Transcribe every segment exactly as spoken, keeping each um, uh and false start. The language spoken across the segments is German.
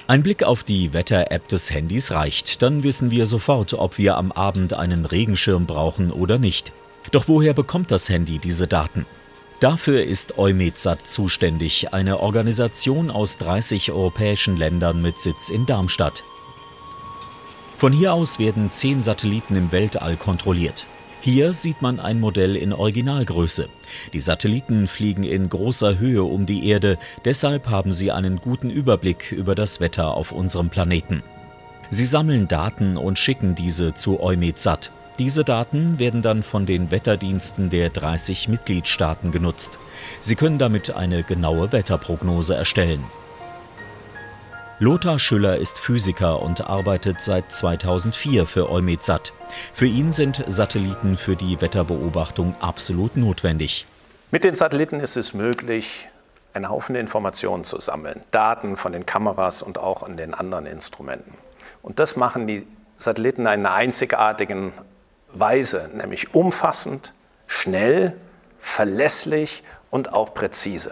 Ein Blick auf die Wetter-App des Handys reicht, dann wissen wir sofort, ob wir am Abend einen Regenschirm brauchen oder nicht. Doch woher bekommt das Handy diese Daten? Dafür ist EUMETSAT zuständig, eine Organisation aus dreißig europäischen Ländern mit Sitz in Darmstadt. Von hier aus werden zehn Satelliten im Weltall kontrolliert. Hier sieht man ein Modell in Originalgröße. Die Satelliten fliegen in großer Höhe um die Erde, deshalb haben sie einen guten Überblick über das Wetter auf unserem Planeten. Sie sammeln Daten und schicken diese zu EUMETSAT. Diese Daten werden dann von den Wetterdiensten der dreißig Mitgliedstaaten genutzt. Sie können damit eine genaue Wetterprognose erstellen. Lothar Schüller ist Physiker und arbeitet seit zweitausendvier für EUMETSAT. Für ihn sind Satelliten für die Wetterbeobachtung absolut notwendig. Mit den Satelliten ist es möglich, einen Haufen Informationen zu sammeln. Daten von den Kameras und auch an den anderen Instrumenten. Und das machen die Satelliten in einer einzigartigen Weise, nämlich umfassend, schnell, verlässlich und auch präzise.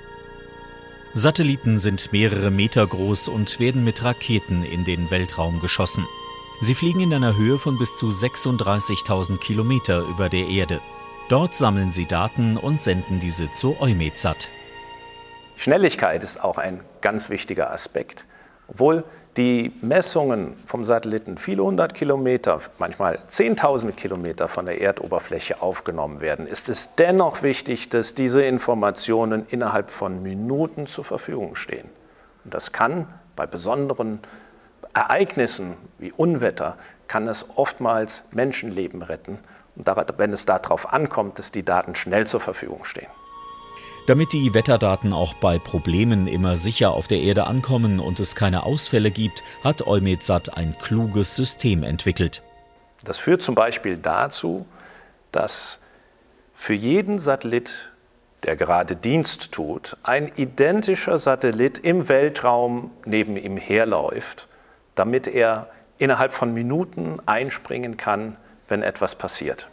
Satelliten sind mehrere Meter groß und werden mit Raketen in den Weltraum geschossen. Sie fliegen in einer Höhe von bis zu sechsunddreißigtausend Kilometer über der Erde. Dort sammeln sie Daten und senden diese zu EUMETSAT. Schnelligkeit ist auch ein ganz wichtiger Aspekt. Obwohl die Messungen vom Satelliten viele hundert Kilometer, manchmal zehntausend Kilometer von der Erdoberfläche aufgenommen werden, ist es dennoch wichtig, dass diese Informationen innerhalb von Minuten zur Verfügung stehen. Und das kann bei besonderen Ereignissen wie Unwetter, kann es oftmals Menschenleben retten. Und wenn es darauf ankommt, dass die Daten schnell zur Verfügung stehen. Damit die Wetterdaten auch bei Problemen immer sicher auf der Erde ankommen und es keine Ausfälle gibt, hat EUMETSAT ein kluges System entwickelt. Das führt zum Beispiel dazu, dass für jeden Satellit, der gerade Dienst tut, ein identischer Satellit im Weltraum neben ihm herläuft, damit er innerhalb von Minuten einspringen kann, wenn etwas passiert.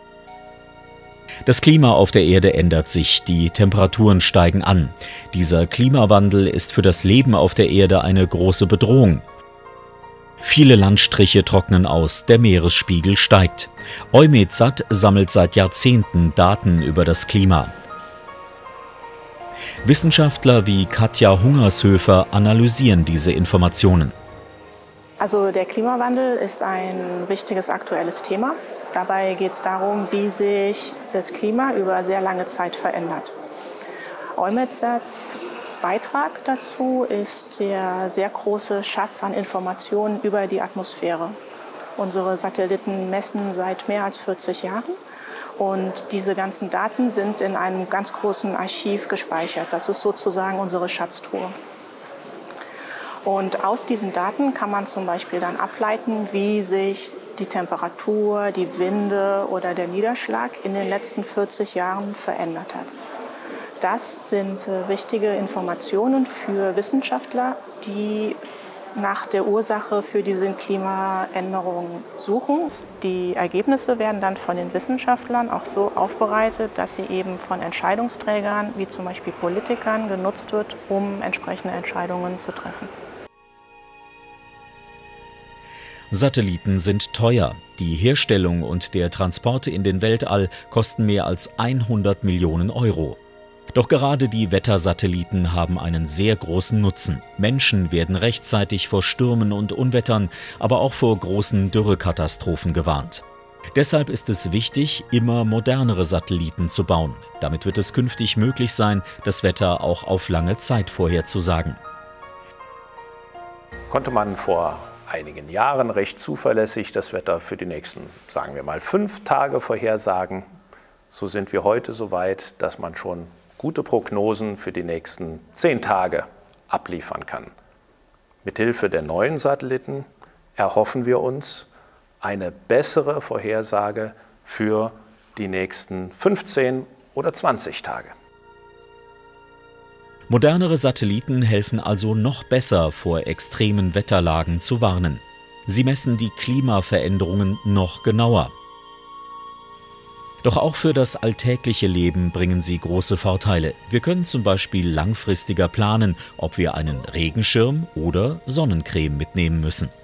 Das Klima auf der Erde ändert sich, die Temperaturen steigen an. Dieser Klimawandel ist für das Leben auf der Erde eine große Bedrohung. Viele Landstriche trocknen aus, der Meeresspiegel steigt. EUMETSAT sammelt seit Jahrzehnten Daten über das Klima. Wissenschaftler wie Katja Hungershöfer analysieren diese Informationen. Also der Klimawandel ist ein wichtiges aktuelles Thema. Dabei geht es darum, wie sich das Klima über sehr lange Zeit verändert. EUMETSATs Beitrag dazu ist der sehr große Schatz an Informationen über die Atmosphäre. Unsere Satelliten messen seit mehr als vierzig Jahren und diese ganzen Daten sind in einem ganz großen Archiv gespeichert. Das ist sozusagen unsere Schatztruhe. Und aus diesen Daten kann man zum Beispiel dann ableiten, wie sich die Temperatur, die Winde oder der Niederschlag in den letzten vierzig Jahren verändert hat. Das sind äh, wichtige Informationen für Wissenschaftler, die nach der Ursache für diese Klimaänderungen suchen. Die Ergebnisse werden dann von den Wissenschaftlern auch so aufbereitet, dass sie eben von Entscheidungsträgern, wie zum Beispiel Politikern, genutzt wird, um entsprechende Entscheidungen zu treffen. Satelliten sind teuer. Die Herstellung und der Transport in den Weltall kosten mehr als hundert Millionen Euro. Doch gerade die Wettersatelliten haben einen sehr großen Nutzen. Menschen werden rechtzeitig vor Stürmen und Unwettern, aber auch vor großen Dürrekatastrophen gewarnt. Deshalb ist es wichtig, immer modernere Satelliten zu bauen. Damit wird es künftig möglich sein, das Wetter auch auf lange Zeit vorherzusagen. Konnte man vor einigen Jahren recht zuverlässig das Wetter für die nächsten, sagen wir mal, fünf Tage vorhersagen. So sind wir heute so weit, dass man schon gute Prognosen für die nächsten zehn Tage abliefern kann. Mithilfe der neuen Satelliten erhoffen wir uns eine bessere Vorhersage für die nächsten fünfzehn oder zwanzig Tage. Modernere Satelliten helfen also noch besser, vor extremen Wetterlagen zu warnen. Sie messen die Klimaveränderungen noch genauer. Doch auch für das alltägliche Leben bringen sie große Vorteile. Wir können zum Beispiel langfristiger planen, ob wir einen Regenschirm oder Sonnencreme mitnehmen müssen.